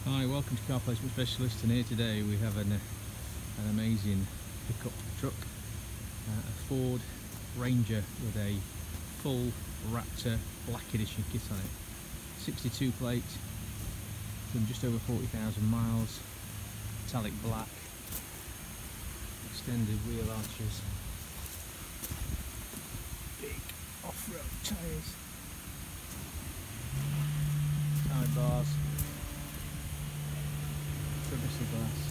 Hi, welcome to Car Placement Specialist, and here today we have an amazing pickup truck, a Ford Ranger with a full Raptor Black Edition kit on it. 62 plate, done just over 40,000 miles, metallic black, extended wheel arches, big off-road tyres, side bars, privacy glass.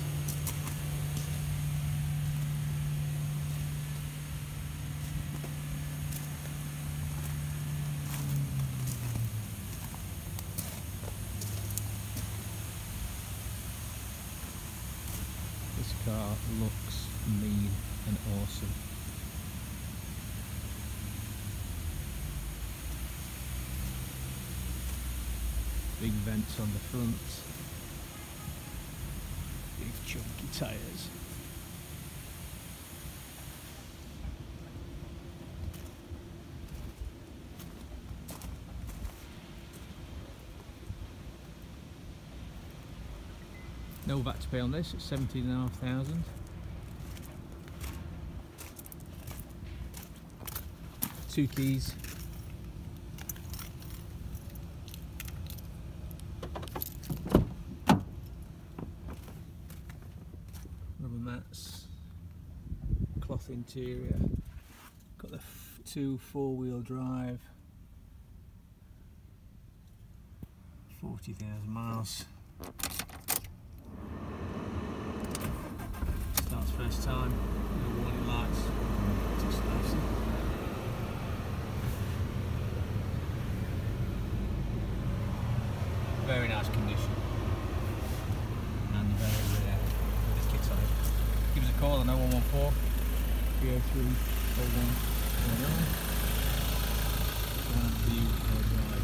This car looks mean and awesome. Big vents on the front. Big chunky tyres. No VAT to pay on this, it's 17,500. Two keys. Rubber mats. Cloth interior. Got the two four-wheel drive. 40,000 miles. Starts first time. No warning lights. Just nice. Very nice condition. And very rare with the kit on it. Give us a call on 0114 303 0149 and view or drive.